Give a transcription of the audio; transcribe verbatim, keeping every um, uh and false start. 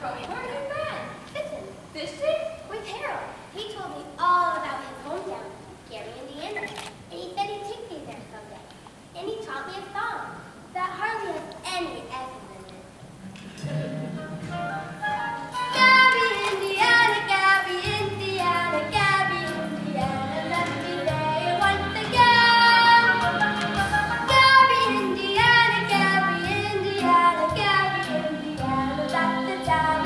going? Where have you been? Fishing. Fishing? With Harold. He told me all about his hometown, Gary, Indiana. And he said he'd take me there someday. And he taught me a song that hardly has any S's in it. Gabby, Indiana, Gabby, Indiana, Gabby, Indiana, let me say it once again. Gabby, Indiana, Gabby, Indiana, Gabby, Indiana, that's the time.